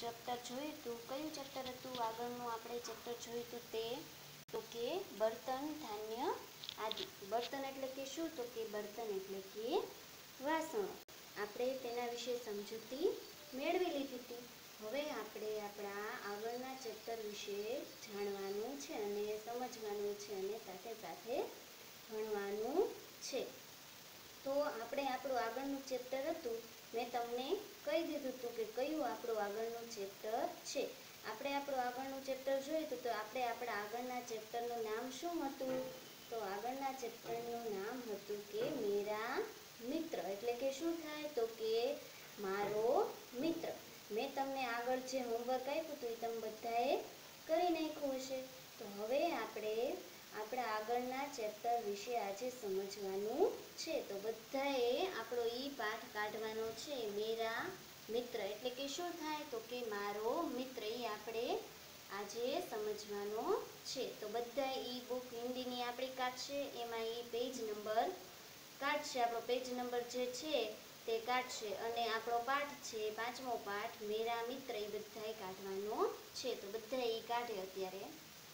Chapter જોયું હતું. કયું ચેપ્ટર હતું? આગળનું આપણે ચેપ્ટર જોયું હતું તે તો કે બર્તન, ધાન્ય આદિ. બર્તન એટલે કે શું? તો કે બર્તન એટલે કે વાસણો. આપણે તેના વિશે સમજૂતી મેળવી લીધી હતી. હવે આપણે આપણા આગળના ચેપ્ટર વિશે જાણવાનું છે અને સમજવાનું છે અને સાથે સાથે ભણવાનું છે. તો આપણે આપણું આગળનું ચેપ્ટર હતું, મેં તમને કહી દીધું હતું કે કયું આપણું આગળનું ચેપ્ટર છે. આપણે આપણું આગળનું ચેપ્ટર જોયું હતું, તો આપણે આપણા આગળના ચેપ્ટરનું નામ શું હતું? તો આગળના ચેપ્ટરનું નામ હતું કે મેરા મિત્ર. એટલે કે શું થાય? તો કે મારો મિત્ર. મેં તમને આગળ જે હોમવર્ક આપ્યું હતું એ તમે બધાએ કરી નાખ્યું હશે. તો હવે આપણે આપણા આગળના ચેપ્ટર વિશે આજે સમજવાનું છે. તો બધાએ આપણો ઈ પાઠ કાઢવાનો છે. મેરા મિત્ર એટલે કે શું થાય? તો કે મારો મિત્ર. એ આપણે આજે સમજવાનો છે. તો બધા ઈ બુક હિન્દીની આપણી કાઢશે, એમાં ઈ પેજ નંબર કાઢશે. આપણો પેજ નંબર જે છે તે કાઢશે અને આપણો પાઠ છે 5મો પાઠ મેરા મિત્ર એ બધાએ કાઢવાનો છે. તો બધા ઈ કાઢે અત્યારે.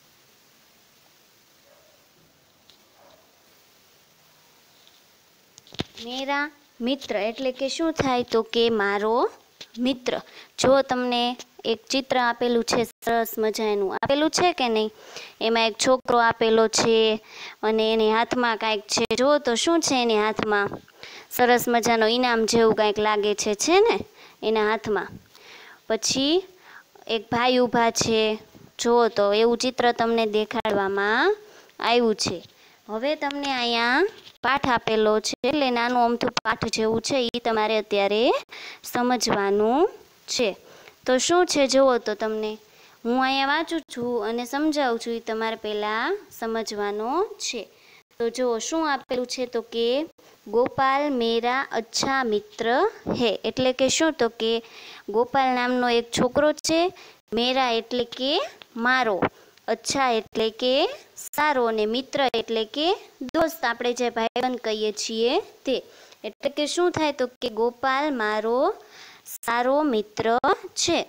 મેરા મિત્ર એટલે કે શું થાય? તો કે મારો મિત્ર. જો તમને એક ચિત્ર આપેલું છે, સરસ મજાનું આપેલું છે કે નહીં? એમાં એક છોકરો આપેલો છે અને એની હાથમાં કાંઈક છે. જો તો શું છે એની હાથમાં? સરસ મજાનો ઇનામ જેવું કાંઈક લાગે છે ને એના હાથમાં. પછી એક ભાઈ ઊભા છે. જો તો એવું ચિત્ર તમને દેખાડવામાં આવ્યું છે. હવે તમને અહીંયા પાઠ આપેલો છે, એટલે નાનું અમથું પાઠ જેવું છે, એ તમારે અત્યારે સમજવાનું છે. તો શું છે જુઓ તો તમને હું અહીંયા વાંચું છું અને સમજાવું છું, એ તમારે પહેલાં સમજવાનો છે. તો જુઓ શું આપેલું છે? તો કે ગોપાલ મેરા અચ્છા મિત્ર હે. એટલે કે શું? તો કે ગોપાલ નામનો એક છોકરો છે. મેરા એટલે કે મારો, અચ્છા એટલે કે સારો, અને મિત્ર એટલે કે દોસ્ત, આપણે જે ભાઈબંધ કહીએ છીએ તે. એટલે કે શું થાય? તો કે ગોપાલ મારો સારો મિત્ર છે.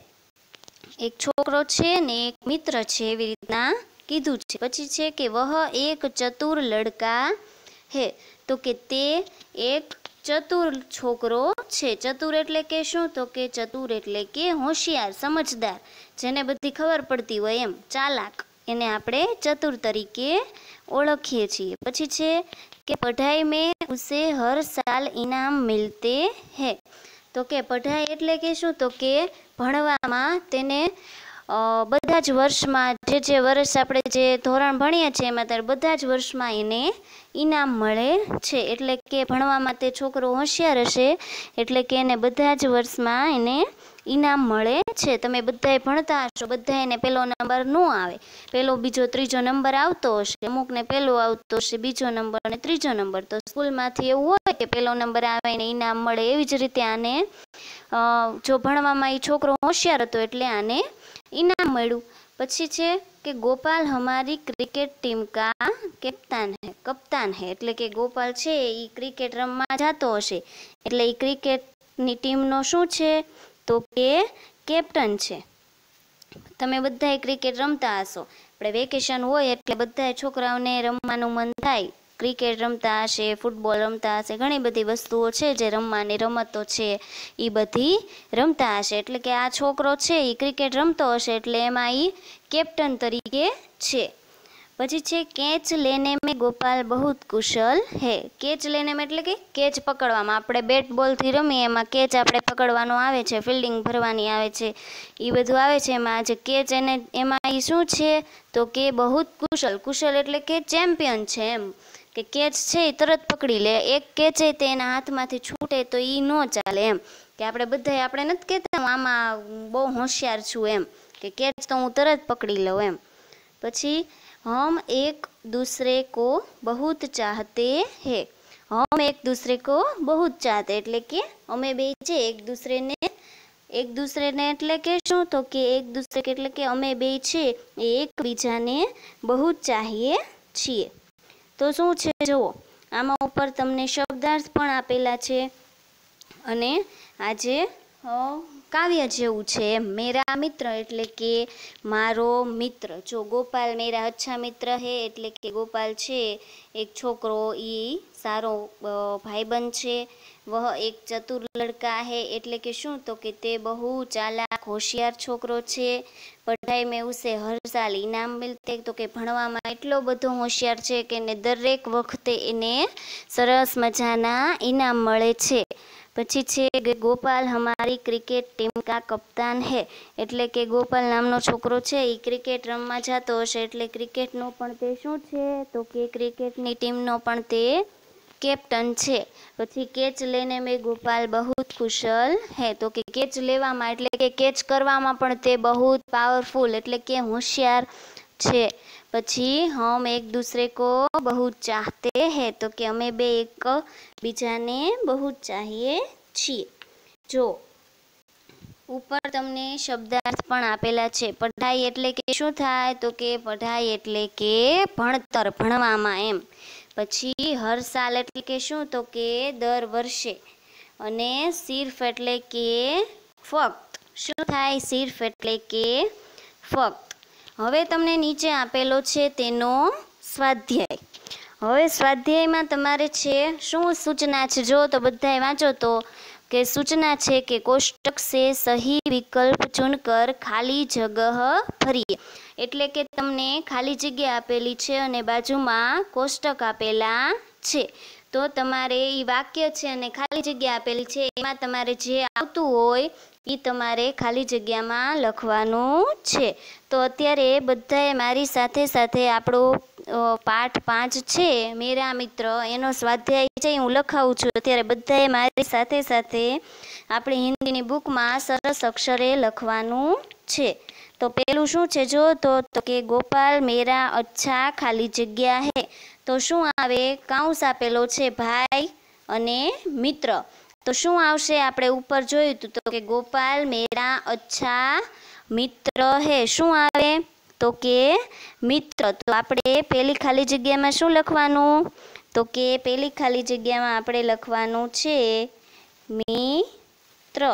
એક છોકરો છે ને એક મિત્ર છે, એવી રીતના કીધું છે. પછી છે કે વહ એક ચતુર લડકા હે. તો કે તે એક ચતુર છોકરો છે. ચતુર એટલે કે શું? તો કે ચતુર એટલે કે હોશિયાર, સમજદાર, જેને બધી ખબર પડતી હોય એમ, ચાલાક, એને આપણે ચતુર તરીકે ઓળખીએ છીએ. પછી છે કે પઢાઈ મેં ઉસે હર સાલ ઇનામ મિલતે હૈ. તો કે પઢાઈ એટલે કે શું? તો કે ભણવામાં તેને બધા જ વર્ષમાં જે વર્ષ આપણે જે ધોરણ ભણીએ છીએ એમાં ત્યારે બધા જ વર્ષમાં એને ઇનામ મળે છે. એટલે કે ભણવામાં તે છોકરો હોશિયાર હશે એટલે કે એને બધા જ વર્ષમાં એને ઇનામ મળે છે. તમે બધાએ ભણતા હશો, બધા એને પહેલો નંબર ન આવે, પહેલો બીજો ત્રીજો નંબર આવતો હશે, અમુકને પહેલો આવતો હશે, બીજો નંબર અને ત્રીજો નંબર. તો સ્કૂલમાંથી એવું હોય કે પહેલો નંબર આવે ને ઇનામ મળે, એવી જ રીતે આને જો ભણવામાં એ છોકરો હોશિયાર હતો એટલે આને ઇનામ મળ્યું. પછી છે કે ગોપાલ હમારી ક્રિકેટ ટીમ કા કપ્તાન હે. એટલે કે ગોપાલ છે એ ક્રિકેટ રમવા જતો હશે એટલે એ ક્રિકેટની ટીમનો શું છે? તો કે કેપ્ટન છે. તમે બધાએ ક્રિકેટ રમતા હશો. આપણે વેકેશન હોય એટલે બધા છોકરાઓને રમવાનું મન થાય, ક્રિકેટ રમતા હશે, ફૂટબોલ રમતા હશે, ઘણી બધી વસ્તુઓ છે જે રમવાની રમતો છે એ બધી રમતા હશે. એટલે કે આ છોકરો છે એ ક્રિકેટ રમતો હશે એટલે એમાં એ કેપ્ટન તરીકે છે. પછી છે કેચ લેને મેં ગોપાલ બહુત કુશલ હે. કેચ લેને મેં એટલે કે કેચ પકડવામાં, આપણે બેટ બોલથી રમીએ એમાં કેચ આપણે પકડવાનો આવે છે, ફિલ્ડિંગ ભરવાની આવે છે, એ બધું આવે છે. એમાં જે કેચ એને એમાં એ શું છે? તો કે બહુત કુશલ. કુશલ એટલે કે ચેમ્પિયન છે એમ, કે કેચ છે એ તરત પકડી લે. એક કેચ તે એના હાથમાંથી છૂટે તો એ ન ચાલે એમ, કે આપણે બધાએ આપણે નથી કહેતા આમાં બહુ હોશિયાર છું એમ, કે કેચ તો હું તરત પકડી લઉં એમ. પછી हम एक दूसरे को बहुत चाहते हैं. हम एक दूसरे को बहुत चाहते એટલે કે અમે બે છે એક દૂસરેને એટલે કે શું? તો કે એક દૂસરે એટલે કે અમે બે છે એ એકબીજાને બહુ ચાહીએ છીએ. તો શું છે જુઓ, આમાં ઉપર તમને શબ્દાર્થ પણ આપેલા છે અને આજે काव्य जेवुं छे। मेरा मित्र एटले के मारो मित्र। जो गोपाल मेरा अच्छा मित्र है एटले के गोपाल छे एक छोकरो ई सारो भाईबंध छे। वह एक चतुर लड़का है एटले के शुं तो के ते बहु चालाक होशियार छोकरो छे। पढ़ाई में उसे हर साल इनाम मिलते तो के भणवामां एटलो बधो होशियार छे के ने दरेक वखते एने सरस मजाना इनाम मळे छे। पछी छे गोपाल हमारी क्रिकेट टीम का कप्तान है एटले के गोपाल नामनो छोकरो छे ई क्रिकेट रमवा जातो हशे एटले क्रिकेटनो पण ते शुं छे तो के क्रिकेटनी टीमनो पण ते कैप्टन छे। पछी कैच लेने में गोपाल बहुत कुशल है तो के कैच लेवामां एटले के कैच करवामां पण ते बहुत पावरफुल एटले के होशियार छे। पछी हम एक दूसरे को बहुत चाहते हैं तो कि अमे बे एक बीजाने बहुत चाहिए छीए। जो ऊपर तमने शब्दार्थ पण आपेला छे। पढ़ाई एटले के शुं थाय तो के पढ़ाई एटले के भणतर भणवामां एम। पछी हर साल एटले के शुं तो के दर वर्षे अने सिर्फ एटले के फक्त शुं थाय सिर्फ एटले के फक्त। हवे तमने नीचे आपेलो छे तेनो स्वाध्याय। हवे स्वाध्याय में तमारे छे शुं सूचना छे जो तो बधाए वाँचो तो के सूचना छे के कोष्टक से सही विकल्प चुनकर खाली जगह भरिए। एटले के तमने खाली जग्या आपेली छे अने बाजुमां कोष्टक आपेला छे तो तमारे ई वाक्य छे अने खाली जग्या आपेली छे एमां तमारे जे आवतुं होय ई तमारे खाली जग्यामां लखवानुं छे। तो अत्यारे बधाए मारी साथे साथे आपणो पाठ 5 छे मेरा मित्र एनो स्वाध्याय छे हूँ लखावुं छुं। अत्यारे बधाए मारी साथे साथे आपणी हिंदीनी बुकमां सरस अक्षरे लखवानुं छे। तो पेलुं शुं छे जो तो के गोपाल मेरा अच्छा खाली जग्या है। तो शुं आवे काउंस आपेलो छे भाई अने मित्र। तो शुं आवशे आपणे उपर जोयुं तो के गोपाल मेरा अच्छा मित्र है। शुं आवे तो के मित्र। तो आपणे पेली खाली जग्यामां शुं लखवानुं तो के पेली खाली जग्यामां आपणे लखवानुं छे मित्र।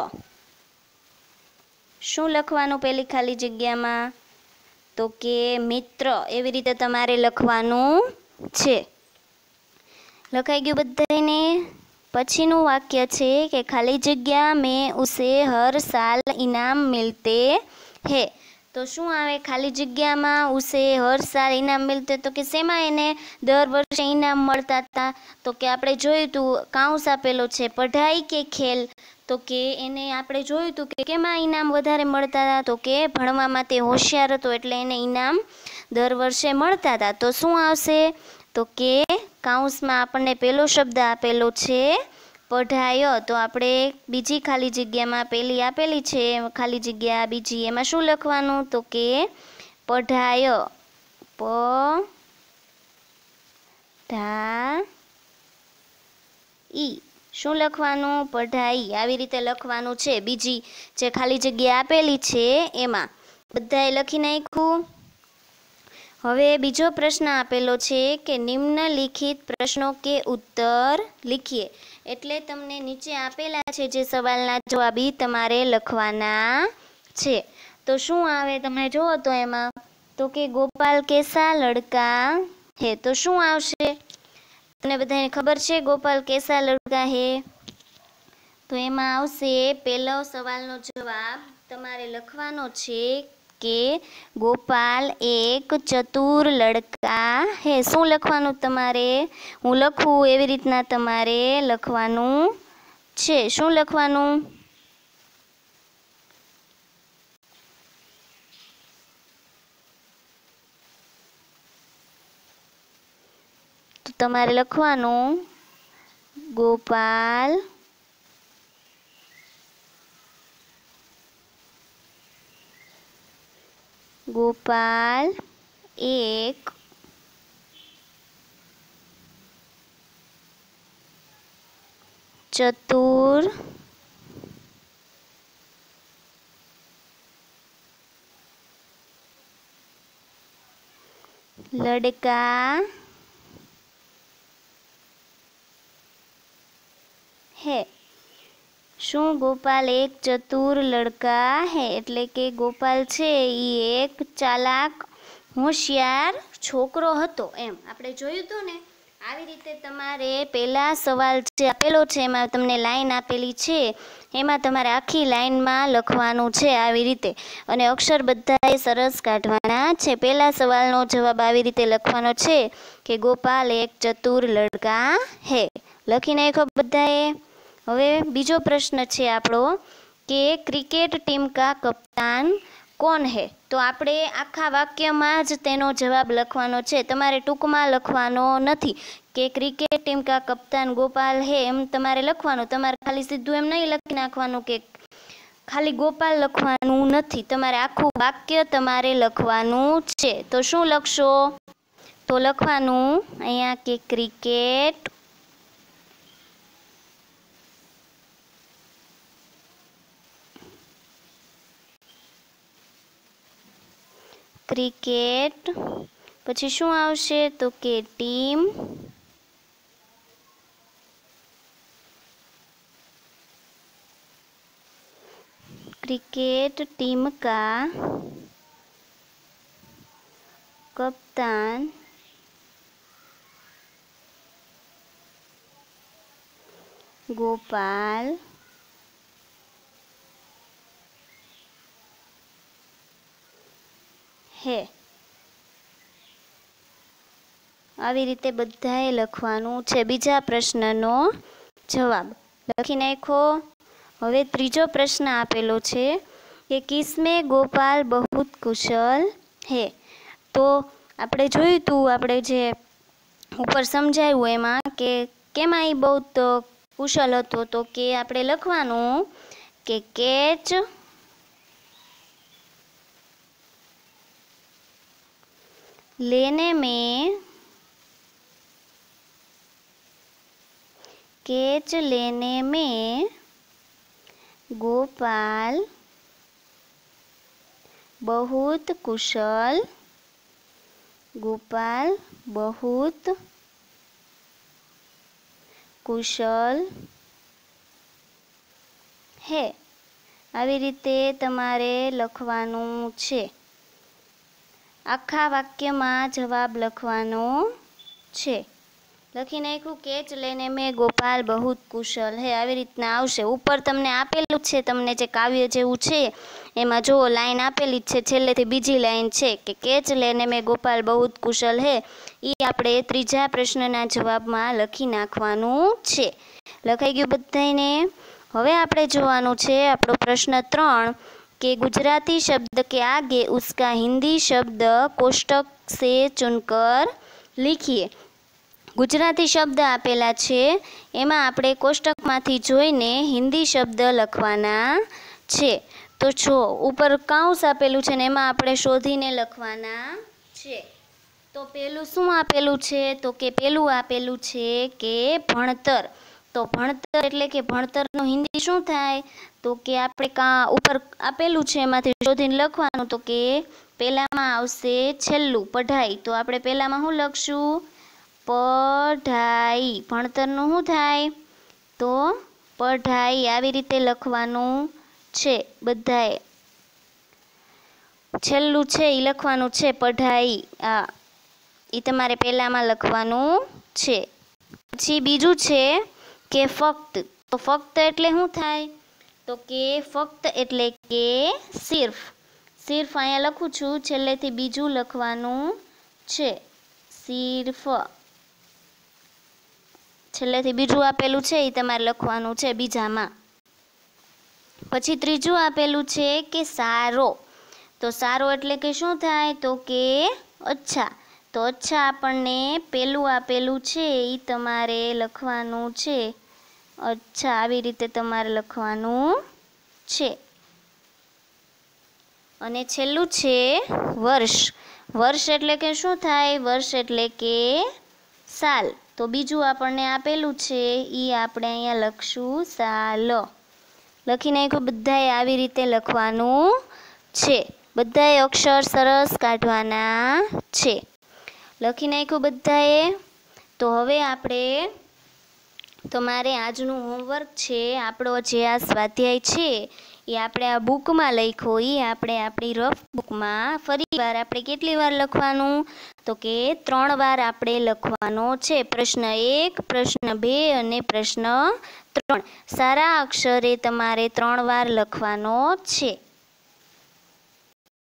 शुं लखवानुं पेली खाली जग्यामां तो के मित्र। एवी रीते तमारे लखवानुं छे। लखाई गयुं बधाने। पछीनुं वाक्य छे कि खाली जग्या में उसे हर साल इनाम मिलते हैं। तो शुं आवे खाली जग्या में उसे हर साल इनाम मिलते तो कि सेमा एने दर वर्षे इनाम मळता था तो कि आपणे जोयुं तुं काउंस आपेलो छे पढ़ाई के खेल तो कि एने आपणे जोयुं तुं कि केमां इनाम वधारे मळता था तो कि भणवामां ते होशियार हतो एटले एने इनाम दर वर्षे मळता था। तो शुं आवशे तो कि काउंस में आपणे पेलो शब्द आपेलो छे पढ़ायो। तो आपणे बीजी खाली जग्या में पेली आपेली छे खाली जग्या बीजी एमां शुं लखवानुं तो कि पढ़ायो पढ़ाई। शुं लखवानुं पढ़ाई। आवी रीते लखवानुं छे। बीजी जे खाली जग्या आपेली छे एमां बधाए लखी नाख्युं। हवे बीजो प्रश्न आपेलो छे कि निम्नलिखित प्रश्नों के उत्तर लिखिए। एटले तमने नीचे आपेला छे जे सवालना जवाब ई तमारे लखवाना छे। तो शुं आवे तमे जोवो तो एमां तो कि गोपाल कैसा लड़का है। तो शुं आवशे तने बधाने खबर छे गोपाल कैसा लड़का है। तो एमां आवशे पहेलो सवालनो जवाब तमारे लखवानो छे कि गोपाल एक चतुर लड़का है। शुं लखवानुं तमारे हूँ लखूँ एवी रीतना तमारे लखवानुं छे। शुं लखवानुं तो तमारे लखवानुं गोपाल गोपाल एक चतुर लड़का है। શું ગોપાલ એક ચતુર લડકા હે, એટલે કે ગોપાલ છે એ એક ચાલાક હોશિયાર છોકરો હતો, એમ આપણે જોયું હતું ને। આવી રીતે તમારે પહેલા સવાલ જે આપેલો છે એમાં તમને લાઈન આપેલી છે, એમાં તમારે આખી લાઈનમાં લખવાનું છે આવી રીતે, અને અક્ષર બધાએ સરસ કાઢવાના છે। પહેલા સવાલનો જવાબ આવી રીતે લખવાનો છે કે ગોપાલ એક ચતુર લડકા હે, લખી નાખ્યો બધાએ। હવે બીજો પ્રશ્ન છે આપણો કે ક્રિકેટ ટીમ કા કપ્તાન કોણ હે, તો આપણે આખા વાક્યમાં જ તેનો જવાબ લખવાનો છે, તમારે ટૂંકમાં લખવાનો નથી કે ક્રિકેટ ટીમ કા કપ્તાન ગોપાલ હે એમ તમારે લખવાનું, તમારે ખાલી સીધું એમ નહીં લખી નાખવાનું કે ખાલી ગોપાલ લખવાનું નથી, તમારે આખું વાક્ય તમારે લખવાનું છે। તો શું લખશો, તો લખવાનું અહીંયા કે ક્રિકેટ પછી શું આવશે તો કે ટીમ क्रिकेट टीम का कप्तान गोपाल है। આવી રીતે બધાએ લખવાનું છે। બીજા પ્રશ્નનો જવાબ લખી નાખો। હવે ત્રીજો પ્રશ્ન આપેલો છે કે કિસમે ગોપાલ બહુત કુશલ હે, તો આપણે જોયું હતું, આપણે જે ઉપર સમજાયું એમાં કે કેમાં એ બહુ કુશલ હતો, તો કે આપણે લખવાનું કે કેચ लेने में गोपाल बहुत कुशल है। આવી રીતે તમારે લખવાનું છે, આખા વાક્યમાં જવાબ લખવાનો છે। લખી નાખ્યું કેચ લેને મેં ગોપાલ બહુત કુશલ હે, આવી રીતના આવશે। ઉપર તમને આપેલું છે, તમને જે કાવ્ય જેવું છે એમાં જો લાઈન આપેલી છે, છેલ્લેથી બીજી લાઈન છે કે કેચ લેને મેં ગોપાલ બહુત કુશલ હે, એ આપણે ત્રીજા પ્રશ્નના જવાબમાં લખી નાખવાનું છે। લખાઈ ગયું બધાને। હવે આપણે જોવાનું છે આપણો પ્રશ્ન 3 कि गुजराती शब्द के आगे उसका हिंदी शब्द कोष्टक से चुनकर लिखिए। गुजराती शब्द आपेला छे एमां आपणे कोष्टकमांथी जोईने हिंदी शब्द लखवाना छे। तो जो ऊपर काउंस आपेलुं छे ने एमां आपणे शोधीने लखवाना छे। तो पेलुं शुं आपेलुं छे, तो के पेलुं आपेलुं छे के भणतर। तो भणतर एटले के भणतरनुं हिंदी शुं थाय, तो के आपणे ऊपर आपेलुं छे एमांथी शोधीने लखवानुं। तो के पेलामां आवशे छेल्लुं पढ़ाई, तो आपणे पेलामां शुं लखशुं पढ़ाई। भणतरनुं शुं थाय, तो पढ़ाई। आवी रीते लखवानुं छे बधाए। छेल्लुं छे ई लखवानुं छे पढ़ाई, ई तमारे पेलामां लखवानुं छे। पछी बीजुं छे के फक्त। तो फक्त एटले शुं थाय, तो के फक्त एटले के सिर्फ। सिर्फ अहींया लखुं छुं, छेल्लेथी बीजुं लखवानुं छे सिर्फ। छेल्लेथी बीजुं आपेलुं छे ई तमारे लखवानुं छे बीजामां। पछी त्रीजुं आपेलुं छे के सारो। तो सारो एटले के शुं थाय, तो के अच्छा। तो अच्छा आपणने पेलुं आपेलुं छे ई तमारे लखवानुं छे अच्छा। आवी रीते तमारे लखवानुं छे। अने छेल्लुं छे वर्ष। वर्ष एटले के शुं थाय, वर्ष एटले के साल। तो बीजुं आपणने आपेलुं छे ई आपणे अहींया लखशुं साल। लखी नाख्युं बधाए। आवी रीते लखवानुं छे। बधाए अक्षर सरस काढवाना छे। लखी नाख्युं बधाए। तो हवे आपणे તમારે આજનું હોમવર્ક છે, આપણો જે આ સ્વાધ્યાય છે એ આપણે આ બુકમાં લખ્યો, એ આપણે આપણી રફ બુકમાં ફરી વાર આપણે કેટલી વાર લખવાનું, તો કે 3 વાર આપણે લખવાનો છે. પ્રશ્ન 1, પ્રશ્ન 2 અને પ્રશ્ન 3 સારા અક્ષરે તમારે 3 વાર લખવાનો છે.